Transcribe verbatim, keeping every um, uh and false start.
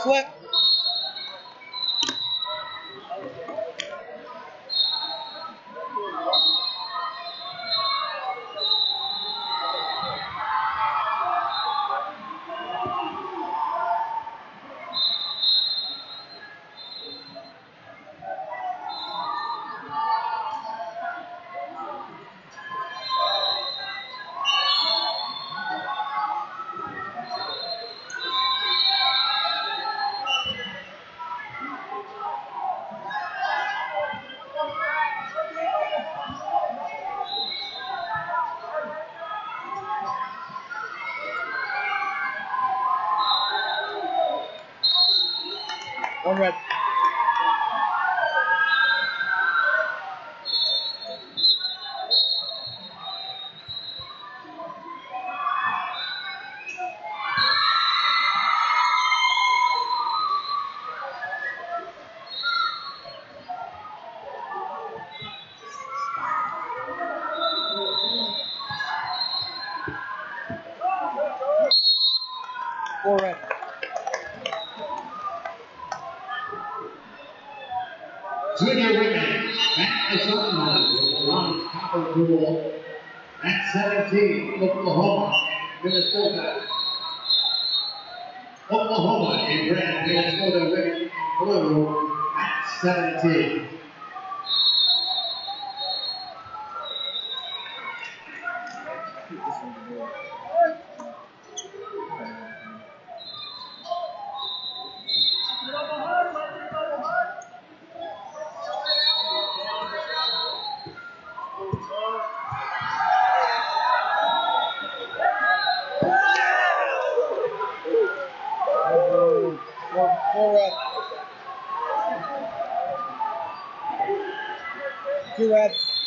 flip. One red. Four red. Junior women, Matt Asana with the bronze copper duel at seventeen, Oklahoma, Minnesota. Oklahoma in red, Minnesota women in blue at seventeen. Four, four red. Two red.